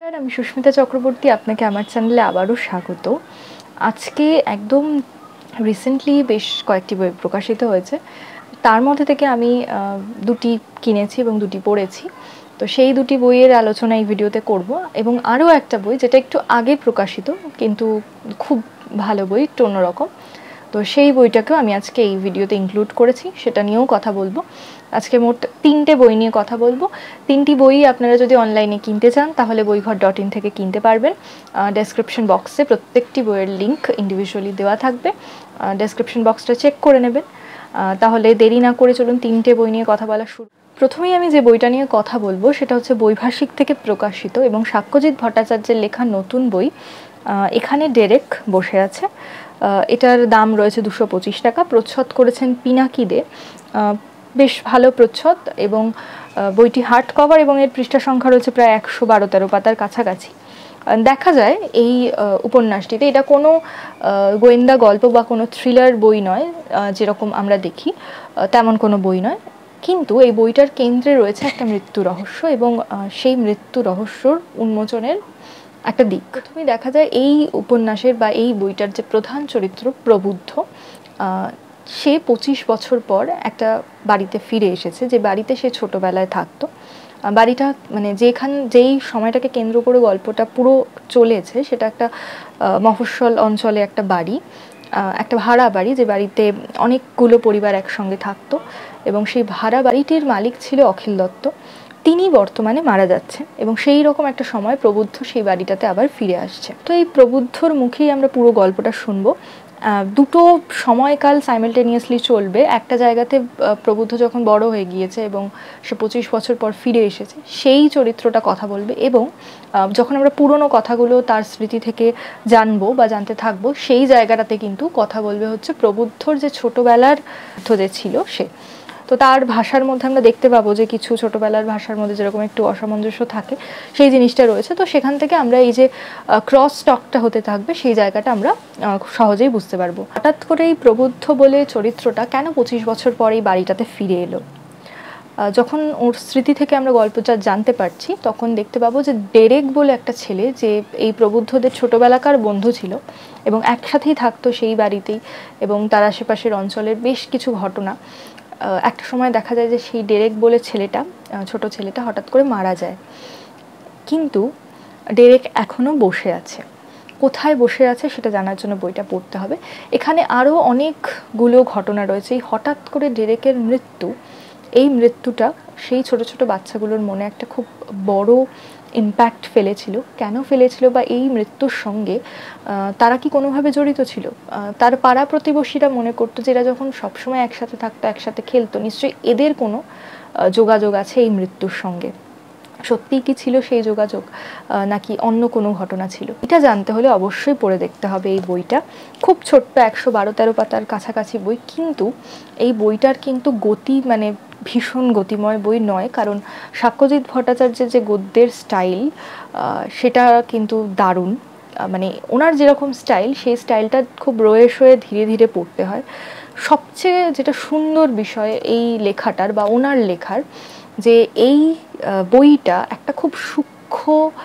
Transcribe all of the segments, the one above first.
আমি সুস্মিতা চক্রবর্তী, আপনাকে আমার চ্যানেলে আবারও স্বাগত। আজকে একদম রিসেন্টলি বেশ কয়েকটি বই প্রকাশিত হয়েছে, তার মধ্যে থেকে আমি দুটি কিনেছি এবং দুটি পড়েছি। তো সেই দুটি বইয়ের আলোচনা এই ভিডিওতে করব, এবং আরও একটা বই যেটা একটু আগে প্রকাশিত কিন্তু খুব ভালো বই, একটু অন্যরকম। তো সেই বইটাকেও আমি আজকে এই ভিডিওতে ইনক্লুড করেছি, সেটা নিয়েও কথা বলবো। আজকে মোট 3টে বই নিয়ে কথা বলবো। 3টি বই আপনারা যদি অনলাইনে কিনতে চান তাহলে বইঘর.in থেকে কিনতে পারবেন। ডেসক্রিপশন বক্সে প্রত্যেকটি বইয়ের লিঙ্ক ইন্ডিভিজুয়ালি দেওয়া থাকবে, ডেসক্রিপশন বক্সটা চেক করে নেবেন। তাহলে দেরি না করে চলুন 3টে বই নিয়ে কথা বলা শুরু। প্রথমেই আমি যে বইটা নিয়ে কথা বলবো সেটা হচ্ছে বৈভাষিক থেকে প্রকাশিত এবং সাক্ষ্যজিৎ ভট্টাচার্যের লেখা নতুন বই। এখানে ডেরেক বসে আছে। এটার দাম রয়েছে 225 টাকা। প্রচ্ছদ করেছেন পিনাকি দে, বেশ ভালো প্রচ্ছদ, এবং বইটি হার্ড কভার এবং এর পৃষ্ঠা সংখ্যা রয়েছে প্রায় 112-13 পাতার কাছাকাছি। দেখা যায় এই উপন্যাসটিতে এটা কোনো গোয়েন্দা গল্প বা কোনো থ্রিলার বই নয়, যেরকম আমরা দেখি তেমন কোনো বই নয়, কিন্তু এই বইটার কেন্দ্রে রয়েছে একটা মৃত্যু রহস্য এবং সেই মৃত্যু রহস্যর উন্মোচনের একটা দিক। প্রথমেই দেখা যায় এই উপন্যাসের বা এই বইটার যে প্রধান চরিত্র প্রবুদ্ধ, সে 25 বছর পর একটা বাড়িতে ফিরে এসেছে, যে বাড়িতে সে ছোটবেলায় থাকতো। বাড়িটা মানে যেই সময়টাকে কেন্দ্র করে গল্পটা পুরো চলেছে সেটা একটা মফস্বল অঞ্চলে একটা বাড়ি, একটা ভাড়া বাড়ি, যে বাড়িতে অনেকগুলো পরিবার একসঙ্গে থাকতো, এবং সেই ভাড়া বাড়িটির মালিক ছিল অখিল দত্ত। তিনি বর্তমানে মারা যাচ্ছেন এবং সেই রকম একটা সময় প্রবুদ্ধ সেই বাড়িটাতে আবার ফিরে আসছে। তো এই প্রবুদ্ধর মুখেই আমরা পুরো গল্পটা শুনবো। দুটো সময়কাল সাইমালটেনিয়াসলি চলবে। একটা জায়গাতে প্রবুদ্ধ যখন বড় হয়ে গিয়েছে এবং সে 25 বছর পর ফিরে এসেছে, সেই চরিত্রটা কথা বলবে, এবং যখন আমরা পুরনো কথাগুলো তার স্মৃতি থেকে জানবো বা জানতে থাকবো, সেই জায়গাটাতে কিন্তু কথা বলবে হচ্ছে প্রবুদ্ধর যে ছোটবেলার যে ছিল সে। তো তার ভাষার মধ্যে আমরা দেখতে পাবো যে কিছু ছোটবেলার ভাষার মধ্যে যেরকম একটু অসামঞ্জস্য থাকে, সেই জিনিসটা রয়েছে। তো সেখান থেকে আমরা এই যে ক্রস টকটা হতে থাকবে, সেই জায়গাটা আমরা খুব সহজেই বুঝতে পারবো। হঠাৎ করে এই প্রবুদ্ধ বলে চরিত্রটা কেন 25 বছর পর এই বাড়িটাতে ফিরে এলো? যখন ওর স্মৃতি থেকে আমরা গল্পটা জানতে পারছি, তখন দেখতে পাবো যে ডেরেক বলে একটা ছেলে, যে এই প্রবুদ্ধদের ছোটবেলাকার বন্ধু ছিল এবং একসাথেই থাকতো সেই বাড়িতেই, এবং তার আশেপাশের অঞ্চলের বেশ কিছু ঘটনা। একটা সময় দেখা যায় যে সেই ডেরেক বলে ছেলেটা, ছোট ছেলেটা হঠাৎ করে মারা যায়, কিন্তু ডেরেক এখনও বসে আছে। কোথায় বসে আছে সেটা জানার জন্য বইটা পড়তে হবে। এখানে আরও অনেকগুলো ঘটনা রয়েছে। এই হঠাৎ করে ডেরেকের মৃত্যু, এই মৃত্যুটা সেই ছোট ছোট বাচ্চাগুলোর মনে একটা খুব বড় ইম্প্যাক্ট ফেলেছিল। কেন ফেলেছিল, বা এই মৃত্যুর সঙ্গে তারা কি কোনোভাবে জড়িত ছিল? তার পাড়া প্রতিবেশীরা মনে করতো যে এরা যখন সবসময় একসাথে থাকতো, একসাথে খেলতো, নিশ্চয়ই এদের কোনো যোগাযোগ আছে এই মৃত্যুর সঙ্গে। সত্যিই কি ছিল সেই যোগাযোগ, নাকি অন্য কোনো ঘটনা ছিল? এটা জানতে হলে অবশ্যই পড়ে দেখতে হবে এই বইটা। খুব ছোট্ট 112-13 পাতার কাছাকাছি বই, কিন্তু এই বইটার কিন্তু গতি মানে ভীষণ গতিময় বই নয়, কারণ সাক্ষ্যজিৎ ভট্টাচার্যের যে গদ্যের স্টাইল সেটা কিন্তু দারুণ। মানে ওনার যেরকম স্টাইল, সেই স্টাইলটা খুব রয়ে শয়ে ধীরে ধীরে পড়তে হয়। সবচেয়ে যেটা সুন্দর বিষয় এই লেখাটার বা ওনার লেখার, যে এই বইটা একটা খুব সূক্ষ্ম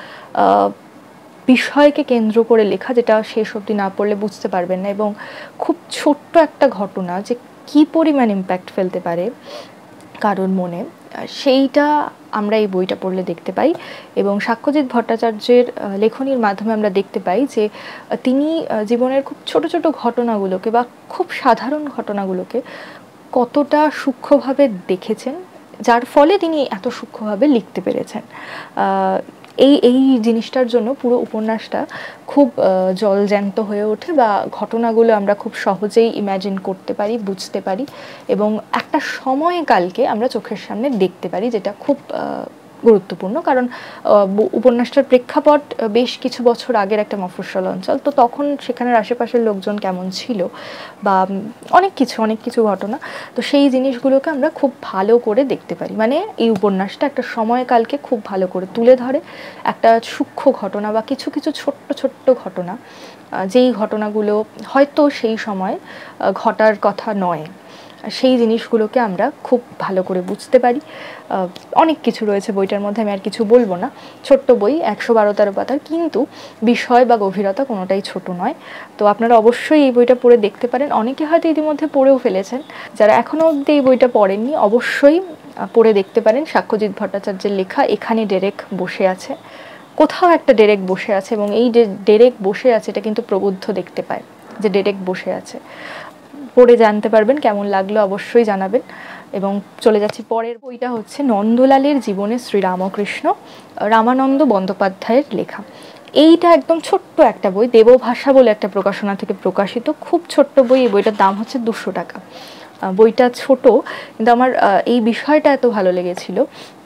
বিষয়কে কেন্দ্র করে লেখা, যেটা শেষ অবধি না পড়লে বুঝতে পারবেন না, এবং খুব ছোট্ট একটা ঘটনা যে কী পরিমাণ ইম্প্যাক্ট ফেলতে পারে কারোর মনে, সেইটা আমরা এই বইটা পড়লে দেখতে পাই। এবং সাক্ষ্যজিৎ ভট্টাচার্যের লেখনীর মাধ্যমে আমরা দেখতে পাই যে তিনি জীবনের খুব ছোট ছোট ঘটনাগুলোকে বা খুব সাধারণ ঘটনাগুলোকে কতটা সূক্ষ্মভাবে দেখেছেন, যার ফলে তিনি এত সূক্ষ্মভাবে লিখতে পেরেছেন। এই জিনিসটার জন্য পুরো উপন্যাসটা খুব জলজ্যান্ত হয়ে ওঠে, বা ঘটনাগুলো আমরা খুব সহজেই ইম্যাজিন করতে পারি, বুঝতে পারি, এবং একটা সময়কালকে আমরা চোখের সামনে দেখতে পারি, যেটা খুব গুরুত্বপূর্ণ। কারণ উপন্যাসটার প্রেক্ষাপট বেশ কিছু বছর আগের একটা মফস্বল অঞ্চল, তো তখন সেখানের আশেপাশের লোকজন কেমন ছিল, বা অনেক কিছু ঘটনা, তো সেই জিনিসগুলোকে আমরা খুব ভালো করে দেখতে পারি। মানে এই উপন্যাসটা একটা সময়কালকে খুব ভালো করে তুলে ধরে, একটা সূক্ষ্ম ঘটনা বা কিছু ছোট্ট ঘটনা, যেই ঘটনাগুলো হয়তো সেই সময় ঘটার কথা নয়, সেই জিনিসগুলোকে আমরা খুব ভালো করে বুঝতে পারি। অনেক কিছু রয়েছে বইটার মধ্যে, আমি আর কিছু বলবো না। ছোট্ট বই, 112-13 পাতার, কিন্তু বিষয় বা গভীরতা কোনোটাই ছোট নয়। তো আপনারা অবশ্যই এই বইটা পড়ে দেখতে পারেন। অনেকে হয়তো ইতিমধ্যে পড়েও ফেলেছেন, যারা এখনও অবধি এই বইটা পড়েননি অবশ্যই পড়ে দেখতে পারেন। সাক্ষ্যজিৎ ভট্টাচার্যের লেখা। এখানে ডেরেক বসে আছে, কোথাও একটা ডেরেক বসে আছে, এবং এই যে ডেরেক বসে আছে এটা কিন্তু প্রবুদ্ধ দেখতে পায় যে ডেরেক বসে আছে। পড়ে জানতে পারবেন, কেমন লাগলো অবশ্যই জানাবেন। এবং চলে যাচ্ছি পরের বইটা, হচ্ছে নন্দলালের জীবনে শ্রীরামকৃষ্ণ, রামানন্দ বন্দ্যোপাধ্যায়ের লেখা। এইটা একদম ছোট্ট একটা বই, দেবভাষা বলে একটা প্রকাশনা থেকে প্রকাশিত, খুব ছোট্ট বই। এই বইটার দাম হচ্ছে 200 টাকা। বইটা ছোট, কিন্তু আমার এই বিষয়টা এত ভালো লেগেছিল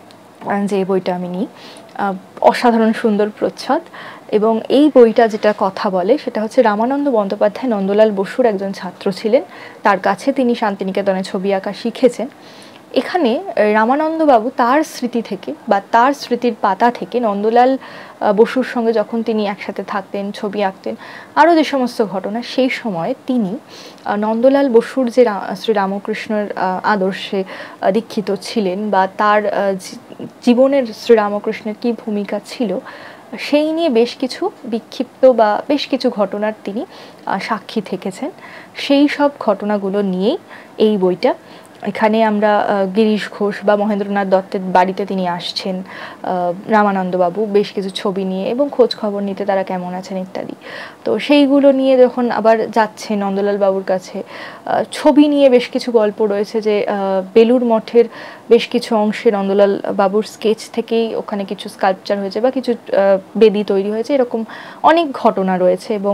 যে এই বইটা আমি নিই। অসাধারণ সুন্দর প্রচ্ছদ, এবং এই বইটা যেটা কথা বলে সেটা হচ্ছে রামানন্দ বন্দ্যোপাধ্যায় নন্দলাল বসুর একজন ছাত্র ছিলেন। তার কাছে তিনি শান্তিনিকেতনে ছবি আঁকা শিখেছেন। এখানে রামানন্দবাবু তার স্মৃতি থেকে বা তার স্মৃতির পাতা থেকে নন্দলাল বসুর সঙ্গে যখন তিনি একসাথে থাকতেন, ছবি আঁকতেন, আরও যে সমস্ত ঘটনা, সেই সময় তিনি নন্দলাল বসুর যে শ্রীরামকৃষ্ণের আদর্শে দীক্ষিত ছিলেন বা তার জীবনের শ্রীরামকৃষ্ণের কী ভূমিকা ছিল, সেই নিয়ে বেশ কিছু বিক্ষিপ্ত বা বেশ কিছু ঘটনার তিনি সাক্ষী থেকেছেন। সেই সব ঘটনাগুলো নিয়েই এই বইটা। এখানে আমরা গিরিশ ঘোষ বা মহেন্দ্রনাথ দত্তের বাড়িতে তিনি আসছেন, রামানন্দবাবু, বেশ কিছু ছবি নিয়ে এবং খোঁজ খবর নিতে তারা কেমন আছেন ইত্যাদি। তো সেইগুলো নিয়ে যখন আবার যাচ্ছে নন্দলাল বাবুর কাছে, ছবি নিয়ে বেশ কিছু গল্প রয়েছে যে বেলুর মঠের বেশ কিছু অংশে নন্দলাল বাবুর স্কেচ থেকেই ওখানে কিছু স্কাল্পচার হয়েছে বা কিছু বেদি তৈরি হয়েছে, এরকম অনেক ঘটনা রয়েছে। এবং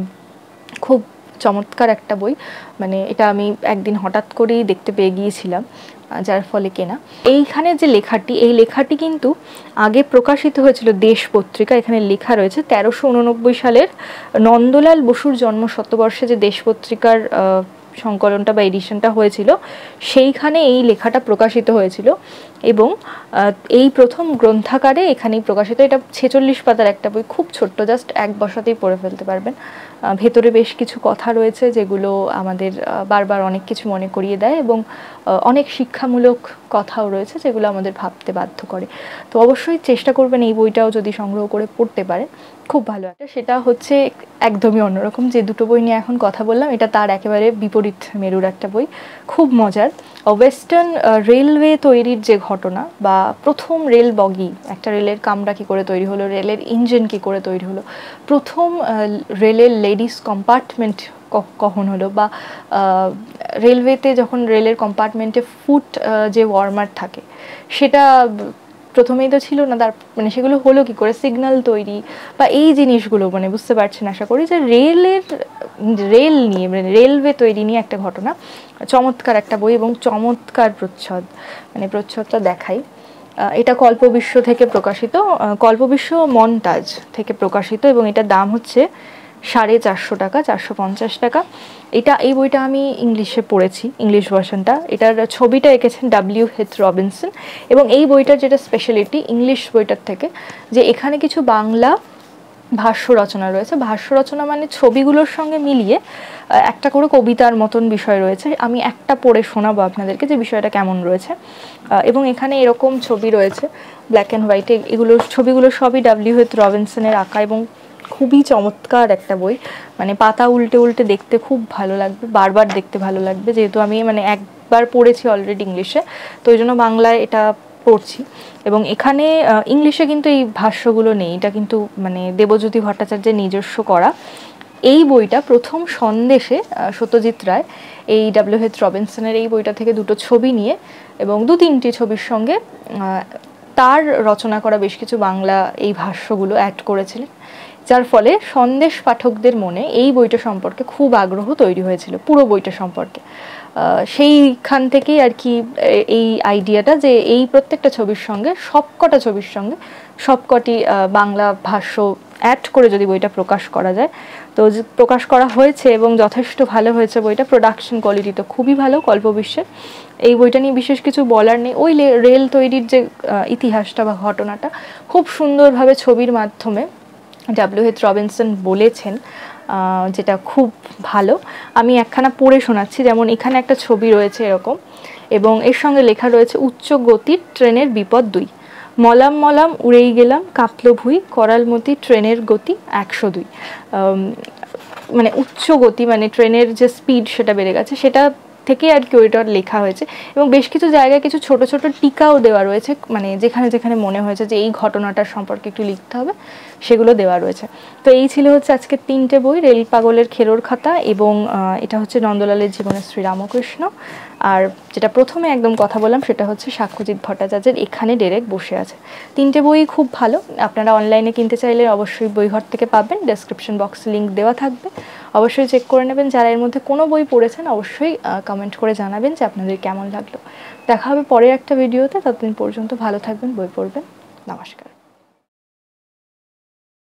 খুব চমৎকার একটা বই, মানে এটা আমি একদিন হঠাৎ করেই দেখতে পেয়ে গিয়েছিলাম, যার ফলে কেনা। এইখানে যে লেখাটি, এই লেখাটি কিন্তু আগে প্রকাশিত হয়েছিল দেশ পত্রিকা। এখানে লেখা রয়েছে 1389 সালের নন্দলাল বসুর জন্ম শতবর্ষে যে দেশ পত্রিকার সংকলনটা বা এডিশনটা হয়েছিল, সেইখানে এই লেখাটা প্রকাশিত হয়েছিল। এবং এই প্রথম গ্রন্থাকারে এখানেই প্রকাশিত। এটা 46 পাতার একটা বই, খুব ছোট্ট, জাস্ট এক বসাতেই পড়ে ফেলতে পারবেন। ভেতরে বেশ কিছু কথা রয়েছে যেগুলো আমাদের বারবার অনেক কিছু মনে করিয়ে দেয়, এবং অনেক শিক্ষামূলক কথাও রয়েছে যেগুলো আমাদের ভাবতে বাধ্য করে। তো অবশ্যই চেষ্টা করবেন এই বইটাও যদি সংগ্রহ করে পড়তে পারেন, খুব ভালো একটা। সেটা হচ্ছে একদমই অন্যরকম। যে দুটো বই নিয়ে এখন কথা বললাম, এটা তার একেবারে বিপরীত মেরুর একটা বই, খুব মজার। ওয়েস্টার্ন রেলওয়ে তৈরির যে ঘটনা, বা প্রথম রেল বগি, একটা রেলের কামরা কী করে তৈরি হলো, রেলের ইঞ্জিন কী করে তৈরি হলো, প্রথম রেলের লেডিস কম্পার্টমেন্ট কখন হলো, বা রেলওয়েতে যখন রেলের কম্পার্টমেন্টে ফুট যে ওয়ার্মার থাকে সেটা প্রথমেই তো ছিল না, তার মানে সেগুলো হলো কি করে, সিগন্যাল তৈরি বা এই জিনিসগুলো, মানে বুঝতে পারছেন আশা করি, যে রেল নিয়ে, মানে রেলওয়ে তৈরি নিয়ে একটা ঘটনা। চমৎকার একটা বই এবং চমৎকার প্রচ্ছদ, মানে প্রচ্ছদটা দেখাই। এটা কল্পবিশ্ব থেকে প্রকাশিত, কল্পবিশ্ব মনতাজ থেকে প্রকাশিত, এবং এটার দাম হচ্ছে 450 টাকা, 450 টাকা। এই বইটা আমি ইংলিশে পড়েছি, ইংলিশ ভার্সনটা। এটার ছবিটা এঁকেছেন W.H. রবিনসন, এবং এই বইটার যেটা স্পেশালিটি ইংলিশ বইটার থেকে, যে এখানে কিছু বাংলা ভাষ্য রচনা রয়েছে। ভাষ্য রচনা মানে ছবিগুলোর সঙ্গে মিলিয়ে একটা করে কবিতার মতন বিষয় রয়েছে। আমি একটা পড়ে শোনাবো আপনাদেরকে যে বিষয়টা কেমন রয়েছে। এবং এখানে এরকম ছবি রয়েছে ব্ল্যাক অ্যান্ড হোয়াইটে, ছবিগুলো সবই W.H. রবিনসনের আঁকা, এবং খুবই চমৎকার একটা বই। মানে পাতা উল্টে উল্টে দেখতে খুব ভালো লাগবে, বারবার দেখতে ভালো লাগবে। যেহেতু আমি মানে একবার পড়েছি অলরেডি ইংলিশে, তো ওই জন্য বাংলায় এটা পড়ছি। এবং এখানে ইংলিশে কিন্তু এই ভাষ্যগুলো নেই, এটা কিন্তু মানে দেবজ্যোতি ভট্টাচার্যের নিজস্ব করা। এই বইটা প্রথম সন্দেশে সত্যজিৎ রায় এই W.H. রবিনসনের এই বইটা থেকে দুটো ছবি নিয়ে এবং 2-3টি ছবির সঙ্গে তার রচনা করা বেশ কিছু বাংলা এই ভাষ্যগুলো অ্যাড করেছিলেন, যার ফলে সন্দেশ পাঠকদের মনে এই বইটা সম্পর্কে খুব আগ্রহ তৈরি হয়েছিল, পুরো বইটা সম্পর্কে। সেইখান থেকেই আর কি এই আইডিয়াটা, যে এই প্রত্যেকটা ছবির সঙ্গে, সবকটা ছবির সঙ্গে সবকটি বাংলা ভাষ্য অ্যাড করে যদি বইটা প্রকাশ করা যায়। তো প্রকাশ করা হয়েছে এবং যথেষ্ট ভালো হয়েছে বইটা। প্রোডাকশন কোয়ালিটি তো খুবই ভালো কল্পবিশ্বের। এই বইটা নিয়ে বিশেষ কিছু বলার নেই। ওই রেল তৈরির যে ইতিহাসটা বা ঘটনাটা খুব সুন্দরভাবে ছবির মাধ্যমে W.H. রবিনসন বলেছেন। যেটা খুব ভালো। আমি একখানা পড়ে শোনাচ্ছি, যেমন এখানে একটা ছবি রয়েছে এরকম, এবং এর সঙ্গে লেখা রয়েছে উচ্চ গতির ট্রেনের বিপদ 2, মলাম মলাম উড়েই গেলাম কাঁপলো ভুঁই, করালমতি ট্রেনের গতি 102। মানে উচ্চ গতি মানে ট্রেনের যে স্পিড সেটা বেড়ে গেছে, সেটা থেকে আর কি ওইটা লেখা হয়েছে। এবং বেশ কিছু জায়গায় কিছু ছোট ছোট টিকাও দেওয়া রয়েছে, মানে যেখানে যেখানে মনে হয়েছে যে এই ঘটনাটার সম্পর্কে একটু লিখতে হবে সেগুলো দেওয়া রয়েছে। তো এই ছিল হচ্ছে আজকে 3টে বই, রেল পাগলের খেরোর খাতা, এবং এটা হচ্ছে নন্দলালের জীবনে শ্রীরামকৃষ্ণ, আর যেটা প্রথমে একদম কথা বললাম সেটা হচ্ছে সাক্ষ্যজিৎ ভট্টাচার্যের এখানে ডেরেক বসে আছে। 3টে বই খুব ভালো, আপনারা অনলাইনে কিনতে চাইলে অবশ্যই বইঘর থেকে পাবেন, ডেসক্রিপশন বক্সে লিঙ্ক দেওয়া থাকবে, অবশ্যই চেক করে নেবেন। যারা এর মধ্যে কোনো বই পড়েছেন অবশ্যই কমেন্ট করে জানাবেন যে আপনাদের কেমন লাগলো। দেখা হবে পরের একটা ভিডিওতে, ততদিন পর্যন্ত ভালো থাকবেন, বই পড়বেন। নমস্কার।